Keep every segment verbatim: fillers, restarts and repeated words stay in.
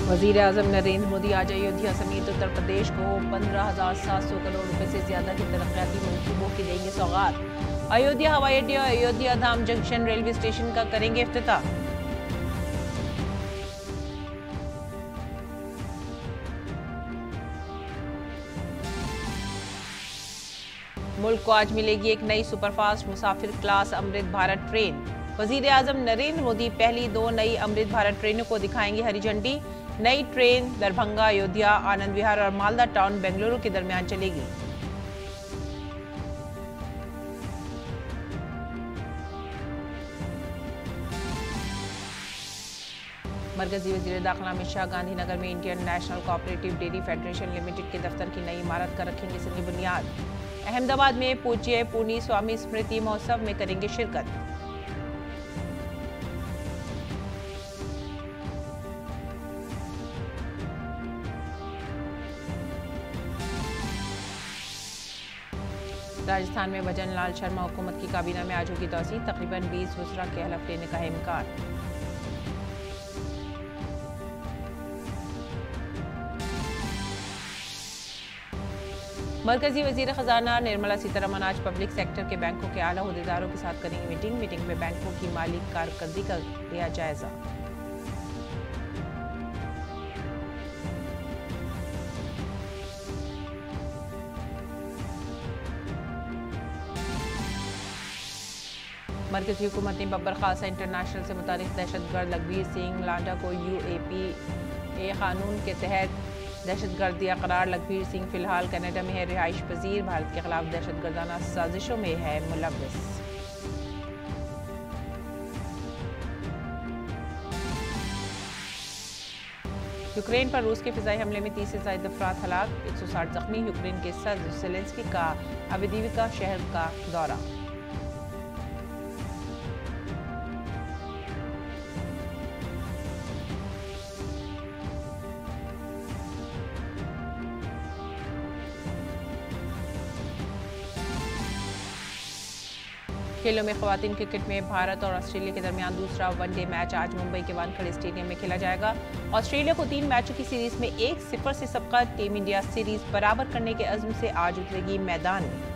वजीर आजम नरेंद्र मोदी आज अयोध्या समेत उत्तर प्रदेश को पंद्रह हजार सात सौ करोड़ रुपए से ज्यादा के तरक्याती मंसूबों की देंगे सौगात। अयोध्या हवाई अड्डे और Ayodhya Dham junction railway station का करेंगे इफ्तिताह। मुल्क को आज मिलेगी एक नई सुपरफास्ट मुसाफिर क्लास अमृत भारत ट्रेन। वजीर आजम नरेंद्र मोदी पहली दो नई अमृत भारत ट्रेनों को दिखाएंगे हरी झंडी। नई ट्रेन दरभंगा, अयोध्या, आनंद विहार और मालदा टाउन बेंगलुरु के दरमियान चलेगी। मरकजी वजीर दाखिला अमित शाह गांधीनगर में Indian national cooperative dairy federation limited के दफ्तर की नई इमारत का रखेंगे संग बुनियाद। अहमदाबाद में पूज्य पूर्णी स्वामी स्मृति महोत्सव में करेंगे शिरकत। राजस्थान में भजन लाल शर्मा हुकूमत की काबीना में आज होगी तौसीह। तकरीबन बीस वज़रा के हलफ लेने का है इम्कान। मरकजी वजीर खजाना निर्मला सीतारमण आज पब्लिक सेक्टर के बैंकों के आला अहदेदारों के साथ करेंगे मीटिंग। मीटिंग में बैंकों की माली कारकर्दगी का लिया जायजा। मरकजी हुकूमत ने बब्बर खालसा इंटरनेशनल से मुतारिफ दहशतगर्द लखबीर सिंह लांडा को यू ए पी ए कानून के तहत दहशतगर्द दिया करार। लखबीर सिंह फिलहाल कनाडा में है रिहाइश पजीर। भारत के खिलाफ दहशतगर्दाना साजिशों में है मुलव्विस। यूक्रेन पर रूस के फिजाई हमले में तीस से ज्यादा अफराद हलाक, एक सौ साठ जख्मी। यूक्रेन के सदर ज़ेलेंस्की का अवेदिविका शहर का दौरा। खेलों में खवातीन क्रिकेट में भारत और ऑस्ट्रेलिया के दरमियान दूसरा वनडे मैच आज मुंबई के वानखेड़े स्टेडियम में खेला जाएगा। ऑस्ट्रेलिया को तीन मैचों की सीरीज में एक सिफर से सबका टीम इंडिया सीरीज बराबर करने के अज़्म से आज उतरेगी मैदान में।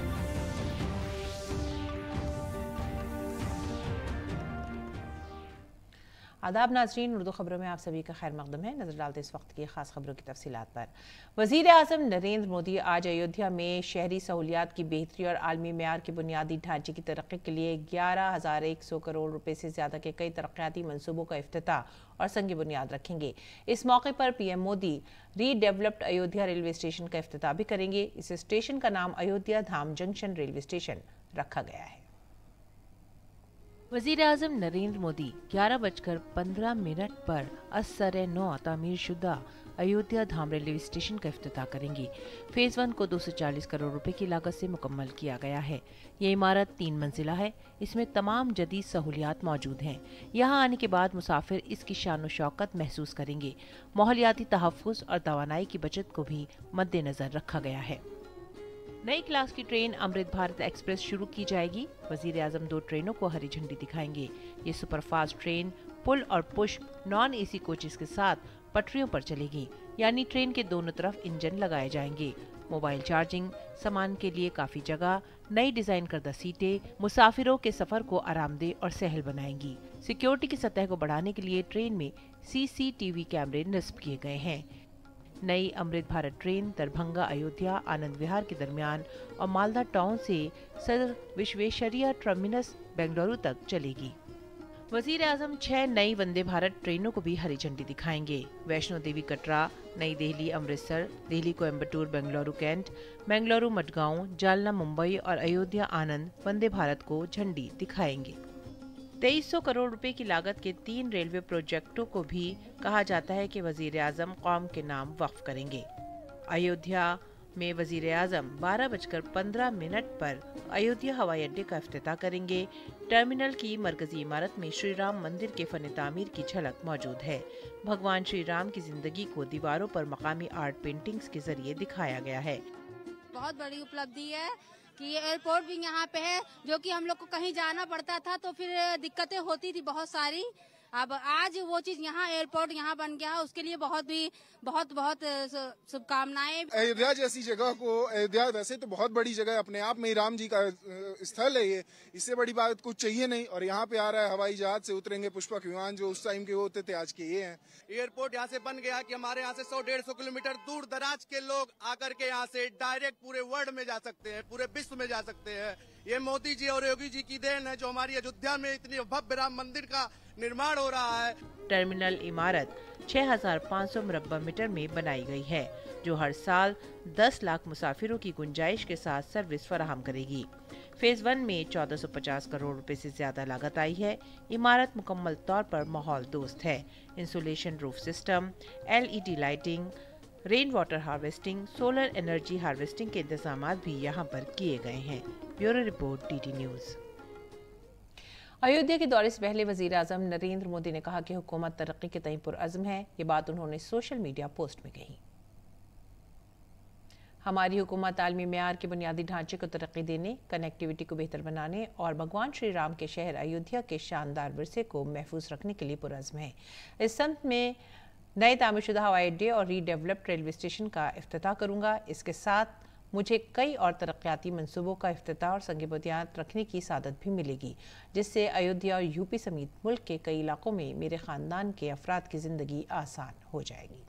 आदाब नाज़रीन, उर्दू खबरों में आप सभी का खैर मकदम है। नजर डालते इस वक्त की खास खबरों की तफसीलात पर। वजीर आजम नरेंद्र मोदी आज अयोध्या में शहरी सहूलियात की बेहतरी और आलमी मेयार के बुनियादी ढांचे की तरक्की के लिए ग्यारह हजार एक सौ करोड़ रुपए से ज्यादा के कई तरक्याती मनसूबों का इफ्तिताह और संग बुनियाद रखेंगे। इस मौके पर PM Modi redeveloped Ayodhya railway station का इफ्तिताह भी करेंगे। इस स्टेशन का नाम Ayodhya Dham junction railway station रखा गया है। वजीर आजम नरेंद्र मोदी ग्यारह बजकर पंद्रह मिनट पर असर नौ तामीर शुदा अयोध्या धाम रेलवे स्टेशन का इफ्तिताह करेंगे। फेज वन को दो सौ चालीस करोड़ रुपए की लागत से मुकम्मल किया गया है। ये इमारत तीन मंजिला है। इसमें तमाम जदीद सहूलियात मौजूद हैं। यहाँ आने के बाद मुसाफिर इसकी शान व शौकत महसूस करेंगे। माहौलियाती तहफ़्फ़ुज़ और तवानाई की बचत को भी मद्देनजर रखा गया है। नई क्लास की ट्रेन अमृत भारत एक्सप्रेस शुरू की जाएगी। वजीर आजम दो ट्रेनों को हरी झंडी दिखाएंगे। ये सुपरफास्ट ट्रेन पुल और पुश नॉन एसी कोचेस के साथ पटरियों पर चलेगी, यानी ट्रेन के दोनों तरफ इंजन लगाए जाएंगे। मोबाइल चार्जिंग, सामान के लिए काफी जगह, नई डिजाइन करदा सीटें मुसाफिरों के सफर को आरामदेह और सहल बनाएंगी। सिक्योरिटी की सतह को बढ़ाने के लिए ट्रेन में सीसीटीवी कैमरे नस्ब किए गए हैं। नई अमृत भारत ट्रेन दरभंगा, अयोध्या, आनंद विहार के दरमियान और मालदा टाउन से सदर विश्वेश्वरैया टर्मिनस बेंगलुरु तक चलेगी। वजीर आजम छह नई वंदे भारत ट्रेनों को भी हरी झंडी दिखाएंगे। वैष्णो देवी कटरा, नई दिल्ली अमृतसर, दिल्ली कोयम्बटूर बेंगलुरु कैंट, बेंगलुरु मडगांव, जालना मुंबई और अयोध्या आनंद वंदे भारत को झंडी दिखाएंगे। तेईस सौ करोड़ रुपए की लागत के तीन रेलवे प्रोजेक्टों को भी कहा जाता है कि वजीर आजम कौम के नाम वक्फ करेंगे। अयोध्या में वजीर आजम बारह बजकर पंद्रह मिनट पर अयोध्या हवाई अड्डे का इफ्तिताह करेंगे। टर्मिनल की मरकजी इमारत में श्री राम मंदिर के फन तामीर की झलक मौजूद है। भगवान श्री राम की जिंदगी को दीवारों पर मकामी आर्ट पेंटिंग्स के जरिए दिखाया गया है। बहुत बड़ी उपलब्धि है कि ये एयरपोर्ट भी यहाँ पे है, जो कि हम लोग को कहीं जाना पड़ता था तो फिर दिक्कतें होती थी बहुत सारी, अब आज वो चीज यहाँ एयरपोर्ट यहाँ बन गया है, उसके लिए बहुत भी बहुत बहुत शुभकामनाएं। अयोध्या जैसी जगह को, अयोध्या वैसे तो बहुत बड़ी जगह है, अपने आप में राम जी का स्थल है ये, इससे बड़ी बात कुछ चाहिए नहीं। और यहाँ पे आ रहा है हवाई जहाज से उतरेंगे पुष्पक विमान, जो उस टाइम के होते थे आज के ये हैं। एयरपोर्ट यहाँ से बन गया कि हमारे यहाँ से सौ डेढ़ सौ किलोमीटर दूर दराज के लोग आकर के यहाँ से डायरेक्ट पूरे वर्ल्ड में जा सकते हैं, पूरे विश्व में जा सकते हैं। ये मोदी जी और योगी जी की देन है जो हमारी अयोध्या में इतनी भव्य राम मंदिर का निर्माण हो रहा है। टर्मिनल इमारत छह हज़ार पाँच सौ मुरब्बा मीटर में बनाई गई है, जो हर साल दस लाख मुसाफिरों की गुंजाइश के साथ सर्विस फराहम करेगी। फेज वन में चौदह सौ पचास करोड़ रुपए से ज्यादा लागत आई है। इमारत मुकम्मल तौर पर माहौल दोस्त है। Insulation, roof system, LED lighting, rain water harvesting, solar energy harvesting के इंतजाम भी यहाँ पर किए गए हैं। Bureau report, DD news. Ayodhya के दौरे से पहले वजीर आजम नरेंद्र मोदी ने कहा कि हुकूमत तरक्की के तय पुरअज़्म है। ये बात उन्होंने सोशल मीडिया पोस्ट में कही। हमारी हुकूमत आलमी मेयार के बुनियादी ढांचे को तरक्की देने, कनेक्टिविटी को बेहतर बनाने और भगवान श्री राम के शहर अयोध्या के शानदार विरसे को महफूज रखने के लिए पुरअज़्म है। इस संत में नए तामीरशुदा हवाई अड्डे और रीडेवलप्ड रेलवे स्टेशन का इफ्तिताह करूंगा। इसके साथ मुझे कई और तरक्याती मंसूबों का इफ्तिताह और संग बुनियाद रखने की सादत भी मिलेगी, जिससे अयोध्या और यूपी समेत मुल्क के कई इलाकों में मेरे ख़ानदान के अफराद की ज़िंदगी आसान हो जाएगी।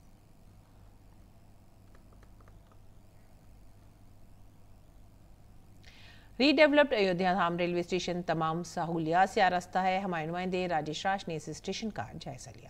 Redeveloped Ayodhya Dham railway station तमाम सहूलियात से आरास्ता है। हमारे नुमाइंदे राजेश राज ने इस स्टेशन का जायजा लिया।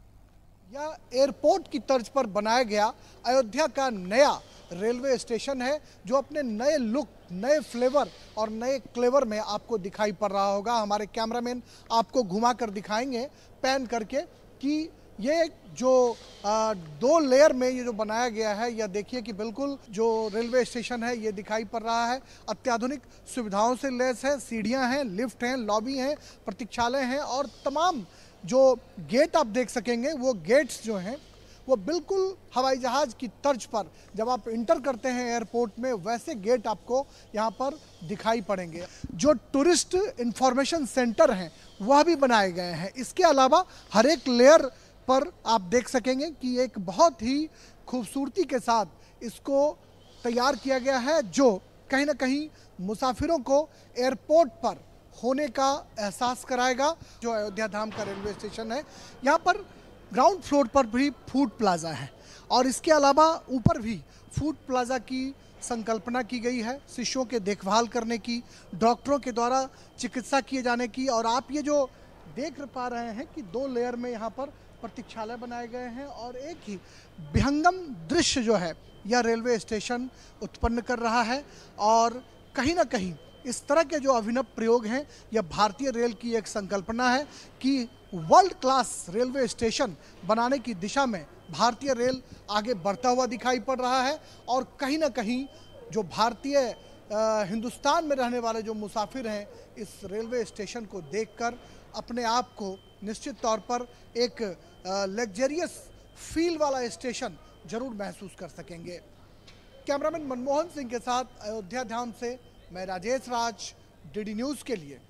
यह एयरपोर्ट की तर्ज पर बनाया गया अयोध्या का नया रेलवे स्टेशन है, जो अपने नए लुक, नए फ्लेवर और नए क्लेवर में आपको दिखाई पड़ रहा होगा। हमारे कैमरामैन आपको घुमा कर दिखाएंगे पैन करके कि ये जो आ, दो लेयर में ये जो बनाया गया है, यह देखिए कि बिल्कुल जो रेलवे स्टेशन है ये दिखाई पड़ रहा है। अत्याधुनिक सुविधाओं से लैस है, सीढ़ियां हैं, लिफ्ट हैं, लॉबी हैं, प्रतीक्षालय हैं और तमाम जो गेट आप देख सकेंगे वो गेट्स जो हैं वो बिल्कुल हवाई जहाज़ की तर्ज पर जब आप इंटर करते हैं एयरपोर्ट में, वैसे गेट आपको यहाँ पर दिखाई पड़ेंगे। जो टूरिस्ट इंफॉर्मेशन सेंटर हैं वह भी बनाए गए हैं। इसके अलावा हर एक लेयर पर आप देख सकेंगे कि एक बहुत ही खूबसूरती के साथ इसको तैयार किया गया है, जो कहीं ना कहीं मुसाफिरों को एयरपोर्ट पर होने का एहसास कराएगा। जो अयोध्या धाम का रेलवे स्टेशन है, यहाँ पर ग्राउंड फ्लोर पर भी फूड प्लाजा है और इसके अलावा ऊपर भी फूड प्लाजा की संकल्पना की गई है, शिशुओं के देखभाल करने की, डॉक्टरों के द्वारा चिकित्सा किए जाने की। और आप ये जो देख पा रहे हैं कि दो लेयर में यहाँ पर प्रतीक्षालय बनाए गए हैं और एक ही विहंगम दृश्य जो है यह रेलवे स्टेशन उत्पन्न कर रहा है। और कहीं ना कहीं इस तरह के जो अभिनव प्रयोग हैं, यह भारतीय रेल की एक संकल्पना है कि वर्ल्ड क्लास रेलवे स्टेशन बनाने की दिशा में भारतीय रेल आगे बढ़ता हुआ दिखाई पड़ रहा है। और कहीं ना कहीं जो भारतीय हिंदुस्तान में रहने वाले जो मुसाफिर हैं, इस रेलवे स्टेशन को देखकर अपने आप को निश्चित तौर पर एक लग्जरियस फील वाला स्टेशन जरूर महसूस कर सकेंगे। कैमरामैन मनमोहन सिंह के साथ अयोध्या धाम से मैं राजेश राज, डीडी न्यूज़ के लिए।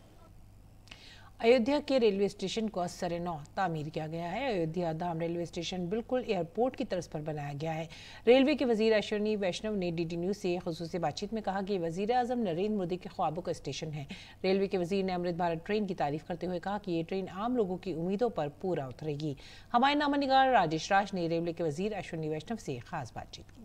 अयोध्या के रेलवे स्टेशन को असर नौ तामीर किया गया है। अयोध्या धाम रेलवे स्टेशन बिल्कुल एयरपोर्ट की तर्ज पर बनाया गया है। रेलवे के वजीर अश्विनी वैष्णव ने डीडी न्यूज़ से खुसूसी बातचीत में कहा कि वजीर आजम नरेंद्र मोदी के ख्वाबों का स्टेशन है। रेलवे के वजीर ने अमृत भारत ट्रेन की तारीफ करते हुए कहा कि ये ट्रेन आम लोगों की उम्मीदों पर पूरा उतरेगी। हमारे नामानिगार राजेश राज ने रेलवे के वजीर अश्विनी वैष्णव से खास बातचीत की।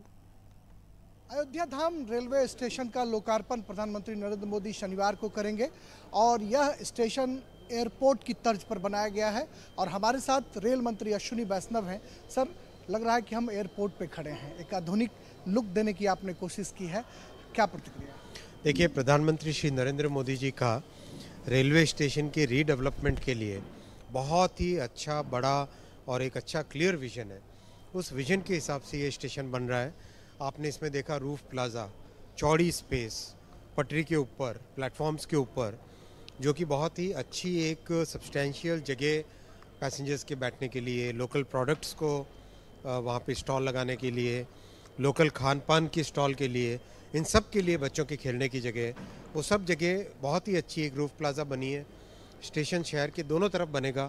अयोध्या धाम रेलवे स्टेशन का लोकार्पण प्रधानमंत्री नरेंद्र मोदी शनिवार को करेंगे और यह स्टेशन एयरपोर्ट की तर्ज पर बनाया गया है। और हमारे साथ रेल मंत्री अश्विनी वैष्णव हैं। सर, लग रहा है कि हम एयरपोर्ट पे खड़े हैं, एक आधुनिक लुक देने की आपने कोशिश की है, क्या प्रतिक्रिया? देखिए, प्रधानमंत्री श्री नरेंद्र मोदी जी का रेलवे स्टेशन के रीडेवलपमेंट के लिए बहुत ही अच्छा, बड़ा और एक अच्छा क्लियर विजन है। उस विजन के हिसाब से ये स्टेशन बन रहा है। आपने इसमें देखा रूफ प्लाजा, चौड़ी स्पेस, पटरी के ऊपर, प्लेटफॉर्म्स के ऊपर, जो कि बहुत ही अच्छी एक सब्सटेंशियल जगह पैसेंजर्स के बैठने के लिए, लोकल प्रोडक्ट्स को वहाँ पे स्टॉल लगाने के लिए, लोकल खान पान की स्टॉल के लिए, इन सब के लिए बच्चों के खेलने की जगह, वो सब जगह बहुत ही अच्छी एक रूफ प्लाजा बनी है। स्टेशन शहर के दोनों तरफ बनेगा।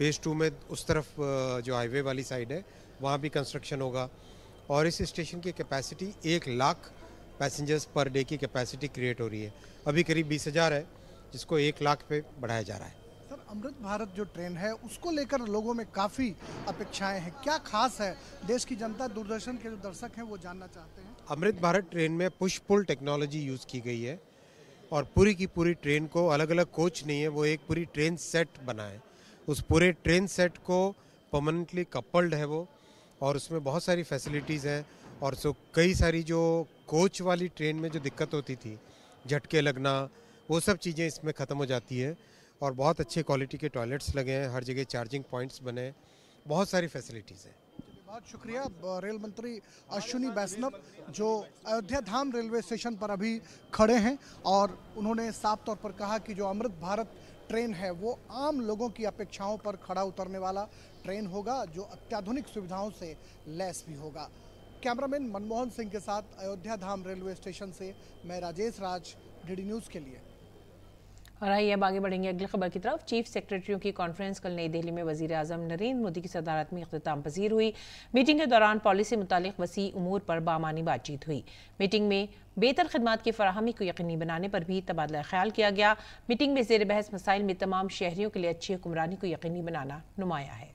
फेज़ टू में उस तरफ जो हाईवे वाली साइड है वहाँ भी कंस्ट्रक्शन होगा और इस स्टेशन की कैपेसिटी एक लाख पैसेंजर्स पर डे की कैपेसिटी क्रिएट हो रही है। अभी करीब बीस हज़ार है जिसको एक लाख पे बढ़ाया जा रहा है। सर, अमृत भारत जो ट्रेन है उसको लेकर लोगों में काफ़ी अपेक्षाएं हैं, क्या खास है? देश की जनता, दूरदर्शन के जो दर्शक हैं वो जानना चाहते हैं। अमृत भारत ट्रेन में पुश पुल टेक्नोलॉजी यूज़ की गई है और पूरी की पूरी ट्रेन को अलग अलग कोच नहीं है, वो एक पूरी ट्रेन सेट बना है। उस पूरे ट्रेन सेट को परमानेंटली कपल्ड है वो और उसमें बहुत सारी फैसिलिटीज़ हैं और सो कई सारी जो कोच वाली ट्रेन में जो दिक्कत होती थी, झटके लगना, वो सब चीज़ें इसमें ख़त्म हो जाती है और बहुत अच्छे क्वालिटी के टॉयलेट्स लगे हैं, हर जगह चार्जिंग पॉइंट्स बने हैं, बहुत सारी फैसिलिटीज़ हैं। बहुत शुक्रिया रेल मंत्री अश्विनी वैष्णव जो अयोध्या धाम रेलवे स्टेशन पर अभी खड़े हैं और उन्होंने साफ तौर पर कहा कि जो अमृत भारत ट्रेन है वो आम लोगों की अपेक्षाओं पर खड़ा उतरने वाला ट्रेन होगा जो अत्याधुनिक सुविधाओं से लैस भी होगा। कैमरामैन मनमोहन सिंह के साथ अयोध्या धाम रेलवे स्टेशन से मैं राजेश राज, डीडी न्यूज़ के लिए। और आइए अब आगे बढ़ेंगे अगली खबर की तरफ। चीफ सेक्रेटरियों की कॉन्फ्रेंस कल नई दिल्ली में वजीर आजम नरेंद्र मोदी की सदारत में इख्तिताम पजीर हुई। मीटिंग के दौरान पॉलिसी मुतालिक वसी उमूर पर बामानी बातचीत हुई। मीटिंग में बेहतर खदमात की फराहमी को यकीनी बनाने पर भी तबादला ख्याल किया गया। मीटिंग में ज़ेर बहस मसाइल में तमाम शहरियों के लिए अच्छी हुक्मरानी को यकीनी बनाना नुमाया है।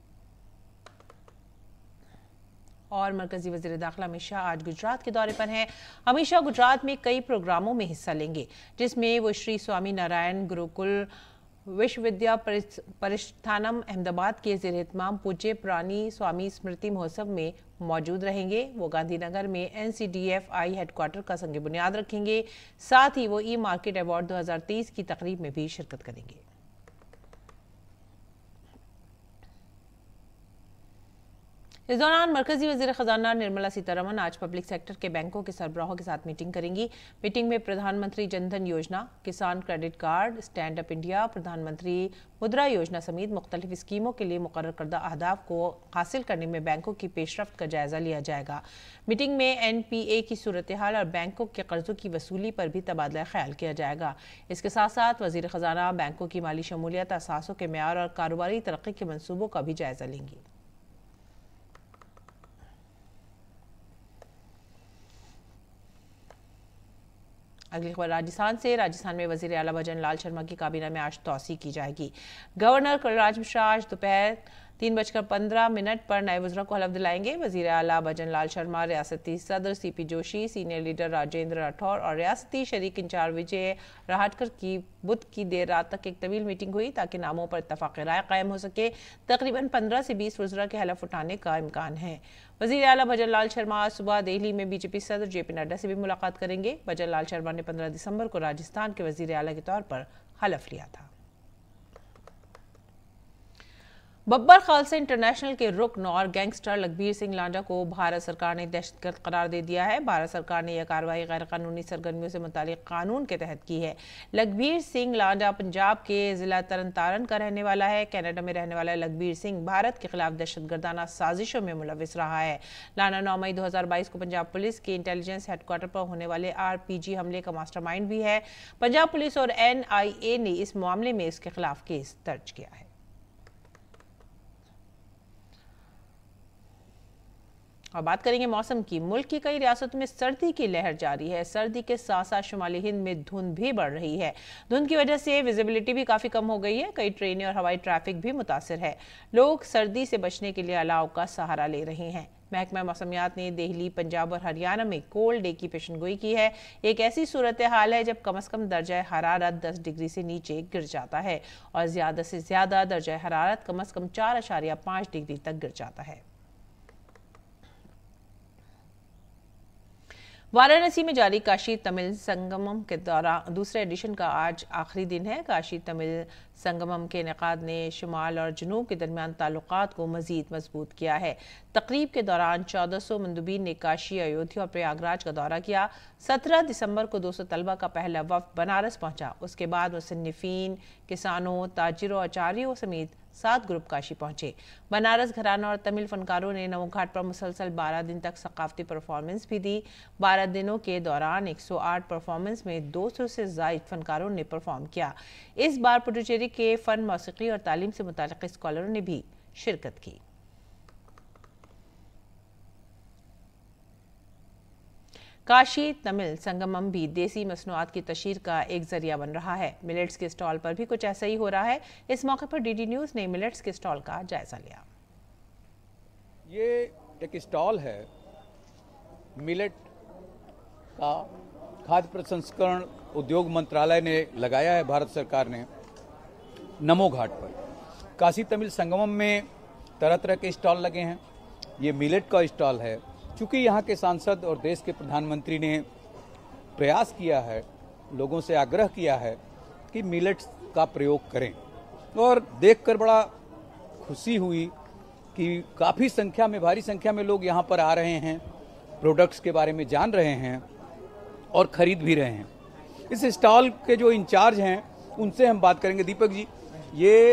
और मरकजी वज़ीर दाखिला अमित शाह आज गुजरात के दौरे पर हैं। अमित शाह गुजरात में कई प्रोग्रामों में हिस्सा लेंगे जिसमें वो श्री स्वामी नारायण गुरुकुल विश्वविद्या परिष्ठानम अहमदाबाद के ज़ेर एहतमाम पूज्य प्राणी स्वामी स्मृति महोत्सव में मौजूद रहेंगे। वो गांधीनगर में N C D F I headquarter का संग बुनियाद रखेंगे। साथ ही वो ई मार्केट अवार्ड दो हज़ार तेईस की तकरीब में भी शिरकत करेंगे। इस दौरान मरकजी वज़ीर ख़जाना निर्मला सीतारमण आज पब्लिक सेक्टर के बैंकों के सरबराहों के साथ मीटिंग करेंगी। मीटिंग में प्रधानमंत्री जनधन योजना, किसान credit card, stand up India, प्रधानमंत्री मुद्रा योजना समेत मुख्तलिफ स्कीमों के लिए मुकर्रर करदा अहदाफ को हासिल करने में बैंकों की पेशरफ्त का जायजा लिया जाएगा। मीटिंग में एन पी ए की सूरत हाल और बैंकों के कर्जों की वसूली पर भी तबादला ख्याल किया जाएगा। इसके साथ साथ वज़ीर ख़जाना बैंकों की माली शमूलियत, असासों के म्यार और कारोबारी तरक्की के मनसूबों का भी जायजा लेंगी। अगली खबर राजस्थान से। राजस्थान में वजीर आला भजन लाल शर्मा की काबीना में आज तौसी की जाएगी। गवर्नर कलराज मिश्रा आज दोपहर तीन बजकर पंद्रह मिनट पर नए वज़रा को हलफ दिलाएंगे। वजीर आला भजन लाल शर्मा, रियासती सदर C P Joshi, senior leader Rajendra Rathore और रियासती शरीक इंचार्ज विजय राहटकर की बुध की देर रात तक एक तवील मीटिंग हुई ताकि नामों पर इत्तफाक राय कायम हो सके। तकरीबन पंद्रह से बीस वज़रा के हलफ उठाने का इम्कान है। वज़ीर आला भजन लाल शर्मा आज सुबह दिल्ली में बीजेपी सदर जे पी नड्डा से भी मुलाकात करेंगे। भजन लाल शर्मा ने पंद्रह दिसंबर को राजस्थान के वज़ीर आला के तौर पर हलफ लिया था। बब्बर खालसा इंटरनेशनल के रुकन और गैंगस्टर लखबीर सिंह लांडा को भारत सरकार ने दहशतगर्द करार दे दिया है। भारत सरकार ने यह कार्रवाई गैर कानूनी सरगर्मियों से मुतालिक कानून के तहत की है। लखबीर सिंह लांडा पंजाब के जिला तरन तारन का रहने वाला है। कनाडा में रहने वाला लखबीर सिंह भारत के खिलाफ दहशतगर्दाना साजिशों में मुलविस रहा है। लांडा नौ मई दो हजार बाईस को पंजाब पुलिस के इंटेलिजेंस हेडक्वार्टर पर होने वाले आर पी जी हमले का मास्टरमाइंड भी है। पंजाब पुलिस और एन आई ए ने इस मामले में इसके खिलाफ केस दर्ज किया है। और बात करेंगे मौसम की। मुल्क की कई रियासतों में सर्दी की लहर जारी है। सर्दी के साथ साथ शुमाली हिंद में धुंध भी बढ़ रही है। धुंध की वजह से विजिबिलिटी भी काफ़ी कम हो गई है। कई ट्रेनें और हवाई ट्रैफिक भी मुतासर है। लोग सर्दी से बचने के लिए अलाव का सहारा ले रहे हैं। महकमा मौसमियात ने दिल्ली, पंजाब और हरियाणा में कोल्ड डे की पेशनगोई की है। एक ऐसी सूरत हाल है जब कम अज़ कम दर्जा हरारत दस डिग्री से नीचे गिर जाता है और ज़्यादा से ज़्यादा दर्जा हरारत कम अज़ कम चार अशारिया पाँच डिग्री तक गिर जाता है। वाराणसी में जारी काशी तमिल संगमम के दौरान दूसरे एडिशन का आज आखिरी दिन है। काशी तमिल संगमम के इनेकाद ने शुमाल और जनूब के दरमियान ताल्लुकात को मजीद मजबूत किया है। तकरीब के दौरान चौदह सौ मंदुबीन ने काशी, अयोध्या और प्रयागराज का दौरा किया। सत्रह दिसंबर को दो सौ तलबा का पहला वफ्द बनारस पहुंचा। उसके बाद मुसन्निफीन, किसानों, ताजिरों, आचार्यों समेत सात ग्रुप काशी पहुंचे। बनारस घराना और तमिल फनकारों ने नमोघाट पर मुसलसल बारह दिन तक सकाफती परफॉर्मेंस भी दी। बारह दिनों के दौरान एक सौ आठ परफॉर्मेंस में दो सौ से ज़ायद फनकारों ने परफॉर्म किया। इस बार पुडुचेरी के फन, मौसीकी और तालीम से मुताल्लिक़ स्कॉलरों ने भी शिरकत की। काशी तमिल संगमम भी देसी मसनूआत की तशहीर का एक जरिया बन रहा है। मिलेट्स के स्टॉल पर भी कुछ ऐसा ही हो रहा है। इस मौके पर डीडी न्यूज़ ने मिलेट्स के स्टॉल का जायजा लिया। ये एक स्टॉल है मिलेट का, खाद्य प्रसंस्करण उद्योग मंत्रालय ने लगाया है, भारत सरकार ने, नमो घाट पर। काशी तमिल संगमम में तरह तरह के स्टॉल लगे हैं। ये मिलेट का स्टॉल है। चूँकि यहाँ के सांसद और देश के प्रधानमंत्री ने प्रयास किया है, लोगों से आग्रह किया है कि मिलेट्स का प्रयोग करें, और देखकर बड़ा खुशी हुई कि काफ़ी संख्या में, भारी संख्या में लोग यहाँ पर आ रहे हैं, प्रोडक्ट्स के बारे में जान रहे हैं और ख़रीद भी रहे हैं। इस स्टॉल के जो इंचार्ज हैं उनसे हम बात करेंगे। दीपक जी, ये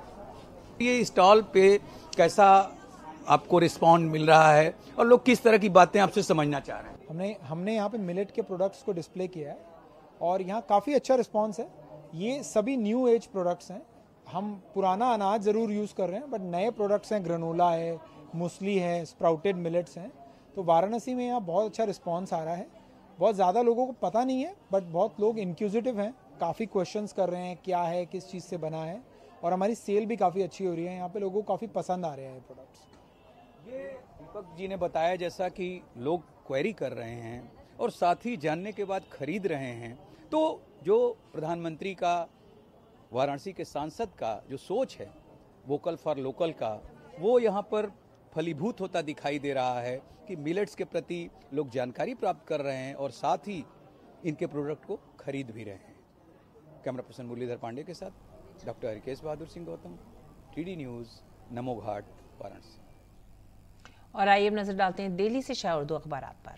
ये स्टॉल पे कैसा आपको रिस्पॉन्ड मिल रहा है और लोग किस तरह की बातें आपसे समझना चाह रहे हैं? हमने हमने यहाँ पे मिलेट के प्रोडक्ट्स को डिस्प्ले किया है और यहाँ काफ़ी अच्छा रिस्पॉन्स है। ये सभी न्यू एज प्रोडक्ट्स हैं। हम पुराना अनाज ज़रूर यूज़ कर रहे हैं, बट नए प्रोडक्ट्स हैं, ग्रेनोला है, मूसली है, स्प्राउटेड मिलेट्स हैं। तो वाराणसी में यहाँ बहुत अच्छा रिस्पॉन्स आ रहा है। बहुत ज़्यादा लोगों को पता नहीं है, बट बहुत लोग इंक्यूजिटिव हैं, काफ़ी क्वेश्चंस कर रहे हैं क्या है, किस चीज़ से बना है, और हमारी सेल भी काफ़ी अच्छी हो रही है। यहाँ पे लोगों को काफ़ी पसंद आ रहे हैं ये प्रोडक्ट्स। ये दीपक जी ने बताया जैसा कि लोग क्वेरी कर रहे हैं और साथ ही जानने के बाद खरीद रहे हैं। तो जो प्रधानमंत्री का, वाराणसी के सांसद का जो सोच है वोकल फॉर लोकल का, वो यहाँ पर फलीभूत होता दिखाई दे रहा है कि मिलेट्स के प्रति लोग जानकारी प्राप्त कर रहे हैं और साथ ही इनके प्रोडक्ट को खरीद भी रहे हैं। कैमरा पर्सन मुरलीधर पांडे के साथ doctor Harikesh Bahadur Singh Gautam, TD news, Namo Ghat, Varanasi. और आइए अब नजर डालते हैं दिल्ली से शाह उर्दू अखबारात पर।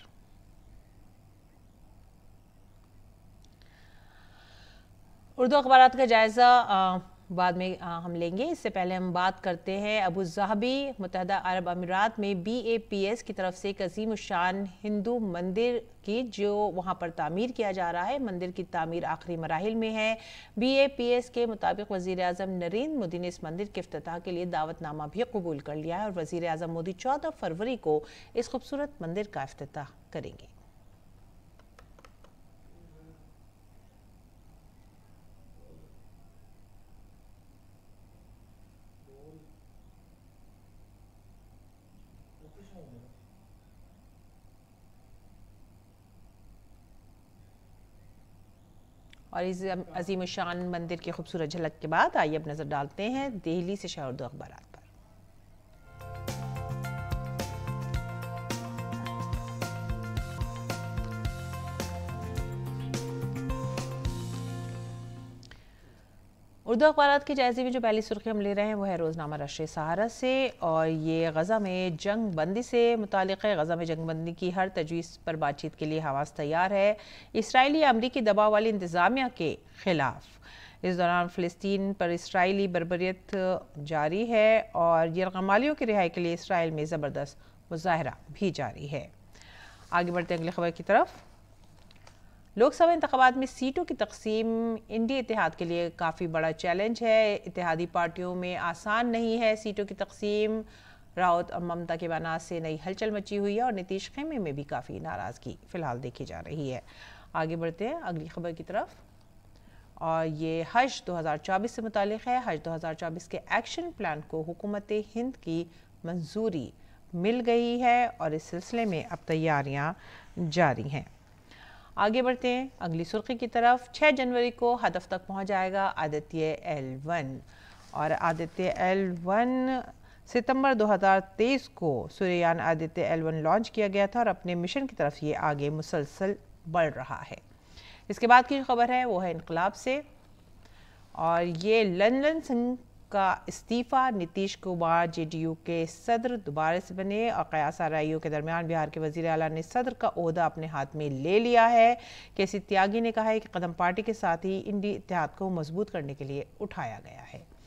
उर्दू अखबारात का जायजा बाद में आ, हम लेंगे। इससे पहले हम बात करते हैं अबू ज़ाबी मुत्तहदा अरब अमीरात में बी ए पी एस की तरफ से एक अजीम शान हिंदू मंदिर की, जो वहां पर तामीर किया जा रहा है। मंदिर की तामीर आखिरी मराहिल में है। बी ए पी एस के मुताबिक वज़ीर आज़म नरेंद्र मोदी ने इस मंदिर के इफ्तिताह के लिए दावतनामा भी कबूल कर लिया है और वज़ीर आज़म मोदी चौदह फरवरी को इस खूबसूरत मंदिर का इफ्तिताह करेंगे। और इस अजीम शान मंदिर की खूबसूरत झलक के बाद आइए अब नजर डालते हैं दिल्ली से शाह उर्दू अखबारात पर। उर्दू अखबारात के जायजे में जो पहली सुर्खी हम ले रहे हैं वो है रोज़नामा रश्र सहारा से, और ये गज़ा में जंग बंदी से मुतालिक है। गज़ा में जंग बंदी की हर तजवीज़ पर बातचीत के लिए हवास तैयार है। इसराइली अमरीकी दबाव वाली इंतज़ामिया के ख़िलाफ़ इस दौरान फ़लस्तीन पर इसराइली बर्बरियत जारी है और यरगमालियों की रिहाई के लिए इसराइल में ज़बरदस्त मुज़ाहरा भी जारी है। आगे बढ़ते अगली खबर की तरफ। लोकसभा इंतखाबात में सीटों की तकसीम इंडी इत्तेहाद के लिए काफ़ी बड़ा चैलेंज है। इत्तेहादी पार्टियों में आसान नहीं है सीटों की तकसीम। रावत और ममता के बयान से नई हलचल मची हुई है और नीतीश खेमे में भी काफ़ी नाराज़गी फ़िलहाल देखी जा रही है। आगे बढ़ते हैं अगली खबर की तरफ, और ये हज दो हज़ार चौबीस से मुतालिक है। हज दो हज़ार चौबीस के एक्शन प्लान को हुकूमत हिंद की मंजूरी मिल गई है और इस सिलसिले में अब तैयारियाँ जारी हैं। आगे बढ़ते हैं अगली सुर्खी की तरफ। छह जनवरी को हदफ तक पहुंच जाएगा आदित्य एल वन, और आदित्य एल वन सितंबर दो हज़ार तेईस को सूर्ययान आदित्य एल वन लॉन्च किया गया था और अपने मिशन की तरफ ये आगे मुसलसल बढ़ रहा है। इसके बाद की खबर है वो है इनकलाब से, और ये लल्लन सिंह का इस्तीफ़ा, नीतीश कुमार जेडीयू के सदर दोबारा से बने और कयास आराइयों के दरमियान बिहार के वज़ीर आला ने सदर का ओहदा अपने हाथ में ले लिया है। केसी त्यागी ने कहा है कि कदम पार्टी के साथ ही इंडी इत्तेहाद को मजबूत करने के लिए उठाया गया है।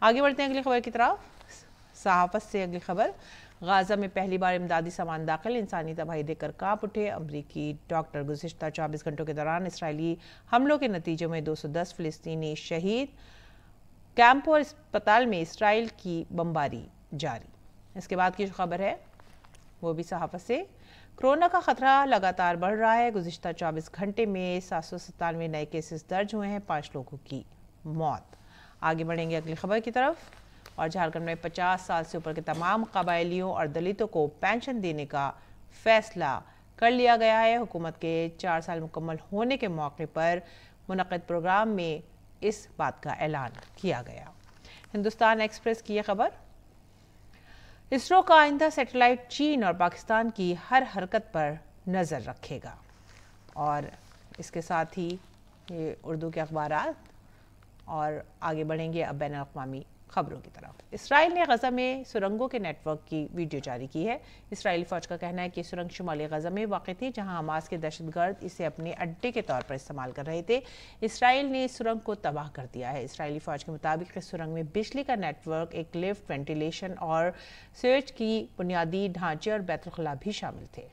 आगे बढ़ते हैं अगली खबर की तरफ। सहाफत से अगली खबर, गाजा में पहली बार इमदादी सामान दाखिल, इंसानी तबाही देखकर कांप उठे अमरीकी डॉक्टर। गुज़िश्ता चौबीस घंटों के दौरान इसराइली हमलों के नतीजों में दो सौ दस फ़िलिस्तीनी शहीद, कैंप और अस्पताल में इसराइल की बमबारी जारी। इसके बाद की जो खबर है वो भी सहाफत से, कोरोना का खतरा लगातार बढ़ रहा है। गुज़िश्ता चौबीस घंटे में सात सौ सत्तानवे नए केसेस दर्ज हुए हैं, पाँच लोगों की मौत। आगे बढ़ेंगे अगली खबर की तरफ। और झारखंड में पचास साल से ऊपर के तमाम कबायलियों और दलितों को पेंशन देने का फैसला कर लिया गया है। हुकूमत के चार साल मुकम्मल होने के मौके पर मुनक़िद प्रोग्राम में इस बात का ऐलान किया गया। हिंदुस्तान एक्सप्रेस की यह खबर, इसरो का आइंदा सैटेलाइट चीन और पाकिस्तान की हर हरकत पर नज़र रखेगा। और इसके साथ ही ये उर्दू के अखबारात। और आगे बढ़ेंगे अब बैन अक़वामी खबरों की तरफ। इसराइल ने गजा में सुरंगों के नेटवर्क की वीडियो जारी की है। इसराइली फौज का कहना है कि सुरंग शुमाली गजा में वाक़ थी, जहां हमास के दहशतगर्द इसे अपने अड्डे के तौर पर इस्तेमाल कर रहे थे। इसराइल ने इस सुरंग को तबाह कर दिया है। इसराइली फौज के मुताबिक इस सुरंग में बिजली का नेटवर्क, एक लिफ्ट, वेंटिलेशन और सीवेज की बुनियादी ढांचे और बैतुल-खला भी शामिल थे।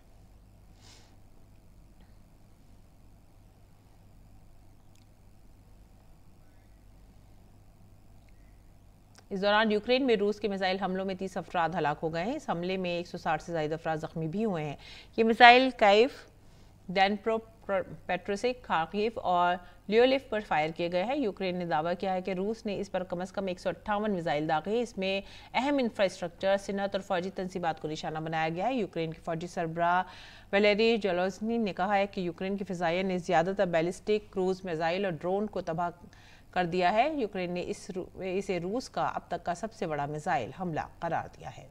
इस दौरान यूक्रेन में रूस के मिसाइल हमलों में तीस अफराद हलाक हो गए हैं। इस हमले में एक सौ साठ से ज़ायद अफराद जख्मी भी हुए हैं। ये मिसाइल काइफ, डैनप्रो पेट्रोसिक, खार्किव और लियोलिफ पर फायर किए गए हैं। यूक्रेन ने दावा किया है कि रूस ने इस पर कम अज़ कम एक सौ अट्ठावन मिसाइल दागे। इसमें अहम इंफ्रास्ट्रक्चर, सिनत और फौजी तंसीबात को निशाना बनाया गया है। यूक्रेन के फौजी सरबराह वैलेरी ज़ेलेंस्की ने कहा है कि यूक्रेन की फ़िज़ाइया ने ज़्यादातर बैलिस्टिक, क्रूज़ मिसाइल और ड्रोन को तबाह कर दिया है। यूक्रेन ने इस इसे रूस का अब तक का सबसे बड़ा मिसाइल हमला करार दिया है।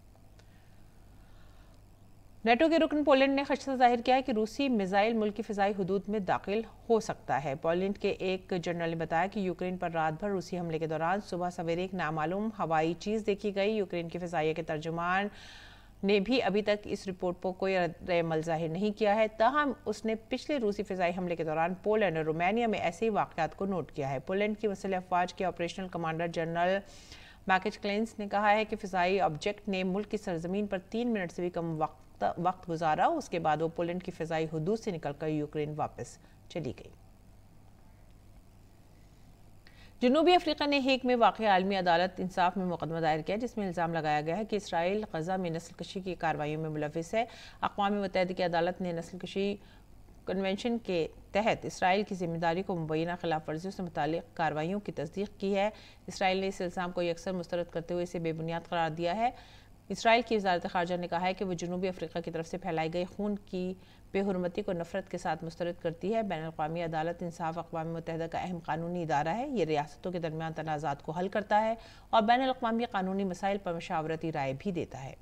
नेटो के रुकन पोलैंड ने खदशा जाहिर किया है कि रूसी मिसाइल मुल्क की फ़िज़ाई हुदूद में दाखिल हो सकता है। पोलैंड के एक जनरल ने बताया कि यूक्रेन पर रात भर रूसी हमले के दौरान सुबह सवेरे एक नामालूम हवाई चीज़ देखी गई। यूक्रेन के फ़िज़ाइया के तर्जुमान ने भी अभी तक इस रिपोर्ट पर कोई रद्द-ए-अमल जाहिर नहीं किया है। ताहम उसने पिछले रूसी फ़िज़ाई हमले के दौरान पोलैंड और रोमानिया में ऐसे ही वाक़यात को नोट किया है। पोलैंड की वसीले अफ़वाज के ऑपरेशनल कमांडर जनरल मैकेज क्लेंस ने कहा है कि फ़िज़ाई ऑब्जेक्ट ने मुल्क की सरजमीन पर तीन मिनट से भी कम वक्त वक्त गुजारा। उसके बाद वो पोलैंड की फ़िज़ाई हुदूद से निकलकर यूक्रेन वापस चली गई। जनूबी अफ्रीका ने हेग में वाक़ आलमी अदालत इंसाफ में मुकदमा दायर किया, जिसमें इल्ज़ाम लगाया गया है कि इसराइल गजा में नस्ल कशी की कार्रवाइयों में मुलविस है। अक़वाम मुत्तहिदा की अदालत ने नस्ल कशी कन्वेंशन के तहत इसराइल की जिम्मेदारी को मुबैना खिलाफ वर्जियों से मुताल्लिक़ कार्रवाइयों की तस्दीक की है। इसराइल ने इस इल्ज़ाम को यकसर मुस्तरद करते हुए इसे बेबुनियाद करार दिया है। इसराइल की वज़ारत ख़ारजा ने कहा है कि वो जनूबी अफ्रीका की तरफ से फैलाई गई खून की बेहुरमती को नफरत के साथ मुस्तरद करती है। बैनुल अक़वामी अदालत इंसाफ अक़वाम मुत्तहिदा का अहम कानूनी इदारा है। ये रियासतों के दरमियान तनाज़ात को हल करता है और बैनुल अक़वामी कानूनी मसाइल पर मशावरती राय भी देता है।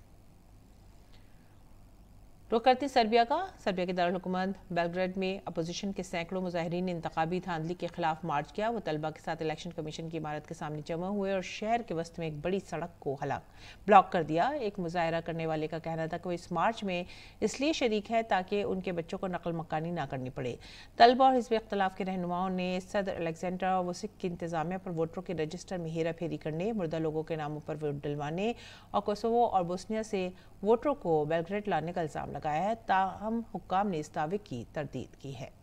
रुख करती सर्बिया का सर्बिया के दारुल-हुकूमत बेलग्रेड में अपोजिशन के सैकड़ों मुजाहिरीन ने इंतखाबी धांधली के खिलाफ मार्च किया। वो तलबा के साथ इलेक्शन कमीशन की इमारत के सामने जमा हुए और शहर के वस्त में एक बड़ी सड़क को हलाक ब्लॉक कर दिया। एक मुजाहरा करने वाले का कहना था कि वो इस मार्च में इसलिए शरीक है ताकि उनके बच्चों को नकल मकानी ना करनी पड़े। तलबा और हिज़्ब इख्तिलाफ के रहनुमाओं ने सदर अलेक्जेंड्रा वुसिक की इंतजामिया पर वोटरों के रजिस्टर में हेरा फेरी करने, मुर्दा लोगों के नामों पर वोट डलवाने और कोसोवो और बोस्निया से वोटरों को बेलग्रेड लाने का इल्ज़ाम लगाया है। ताहम हुक्काम ने इस दावे की तरदीद की है।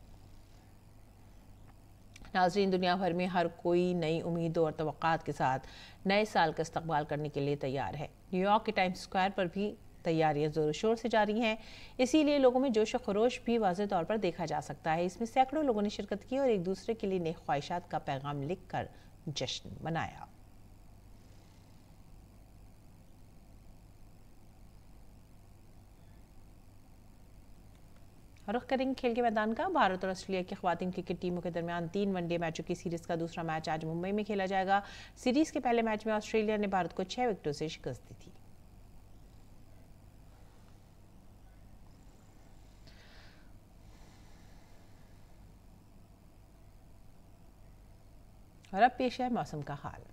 नाज़रीन, दुनिया भर में हर कोई नई उम्मीदों और तवक्कात के साथ नए साल का इस्तकबाल करने के लिए तैयार है। न्यूयॉर्क के टाइम्स स्क्वायर पर भी तैयारियां जोर शोर से जारी हैं। इसीलिए लोगों में जोश व खरोश भी वाज़ेह तौर पर देखा जा सकता है। इसमें सैकड़ों लोगों ने शिरकत की और एक दूसरे के लिए नेक ख्वाहिशात का पैगाम लिखकर जश्न मनाया। रुख करेंगे खेल के मैदान का। भारत और ऑस्ट्रेलिया की ख़वातीन क्रिकेट टीमों के दरमियान तीन वनडे मैचों की सीरीज़ का दूसरा मैच आज मुंबई में खेला जाएगा। सीरीज़ के पहले मैच में ऑस्ट्रेलिया ने भारत को छह विकेटों से शिकस्त दी थी। और अब पेश है मौसम का हाल।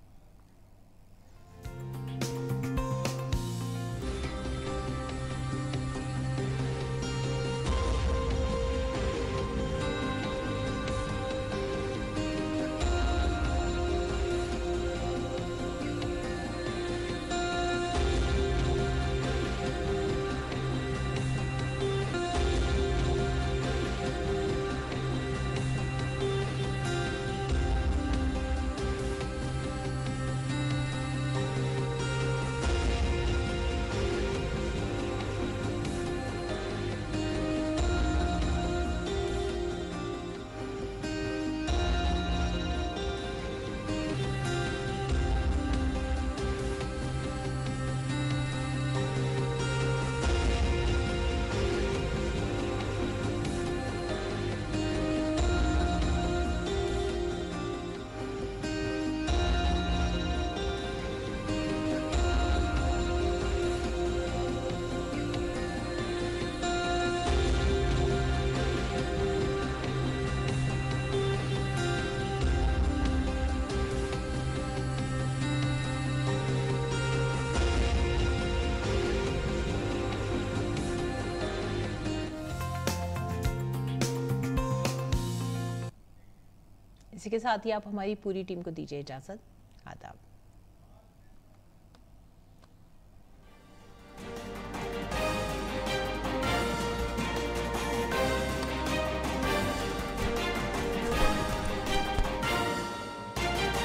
इसी के साथ ही आप हमारी पूरी टीम को दीजिए इजाज़त।